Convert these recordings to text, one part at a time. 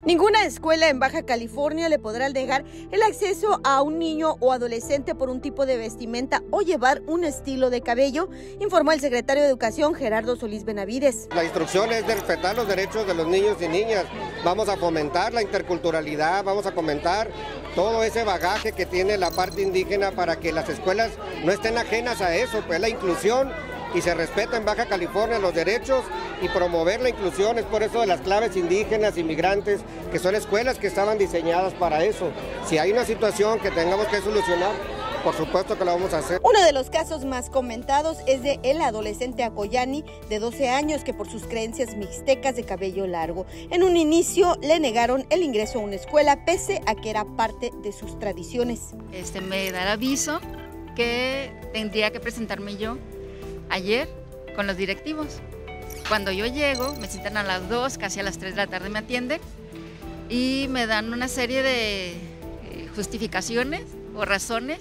Ninguna escuela en Baja California le podrá negar el acceso a un niño o adolescente por un tipo de vestimenta o llevar un estilo de cabello, informó el secretario de Educación, Gerardo Solís Benavides. La instrucción es de respetar los derechos de los niños y niñas. Vamos a fomentar la interculturalidad, vamos a fomentar todo ese bagaje que tiene la parte indígena para que las escuelas no estén ajenas a eso, pues la inclusión y se respeta en Baja California los derechos y promover la inclusión. Es por eso de las claves indígenas, inmigrantes, que son escuelas que estaban diseñadas para eso. Si hay una situación que tengamos que solucionar, por supuesto que lo vamos a hacer. Uno de los casos más comentados es de el adolescente Acoyani, de 12 años, que por sus creencias mixtecas de cabello largo, en un inicio le negaron el ingreso a una escuela, pese a que era parte de sus tradiciones. Me da el aviso que tendría que presentarme yo ayer con los directivos. Cuando yo llego, me citan a las 2, casi a las 3 de la tarde me atienden y me dan una serie de justificaciones o razones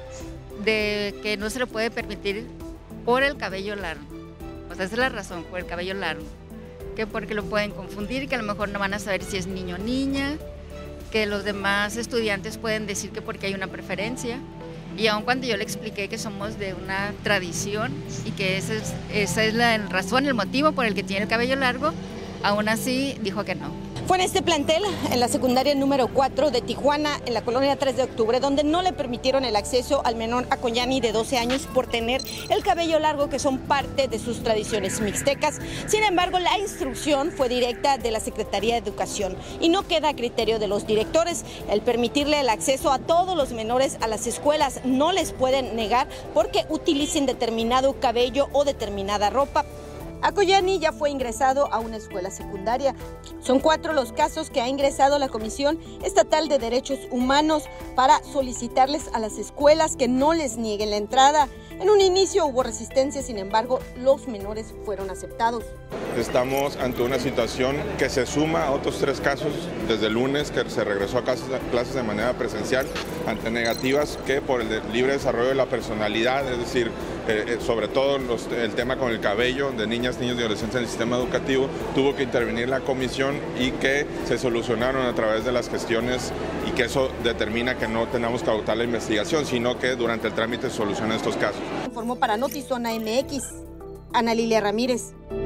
de que no se le puede permitir por el cabello largo. O sea, esa es la razón, por el cabello largo. Que porque lo pueden confundir y que a lo mejor no van a saber si es niño o niña, que los demás estudiantes pueden decir que porque hay una preferencia. Y aun cuando yo le expliqué que somos de una tradición y que esa es la razón, el motivo por el que tiene el cabello largo, aún así dijo que no. Fue en este plantel, en la secundaria número 4 de Tijuana, en la colonia 3 de octubre, donde no le permitieron el acceso al menor Acoyani de 12 años por tener el cabello largo, que son parte de sus tradiciones mixtecas. Sin embargo, la instrucción fue directa de la Secretaría de Educación y no queda a criterio de los directores el permitirle el acceso a todos los menores a las escuelas. No les pueden negar porque utilicen determinado cabello o determinada ropa. Acoyani ya fue ingresado a una escuela secundaria. Son 4 los casos que ha ingresado la Comisión Estatal de Derechos Humanos para solicitarles a las escuelas que no les nieguen la entrada. En un inicio hubo resistencia, sin embargo, los menores fueron aceptados. Estamos ante una situación que se suma a otros 3 casos desde el lunes que se regresó a clases de manera presencial, ante negativas que por el libre desarrollo de la personalidad, es decir, sobre todo el tema con el cabello de niñas, niños y adolescentes en el sistema educativo, tuvo que intervenir la comisión y que se solucionaron a través de las gestiones y que eso determina que no tenemos que agotar la investigación, sino que durante el trámite se solucionan estos casos. Informó para Notizona MX, Ana Lilia Ramírez.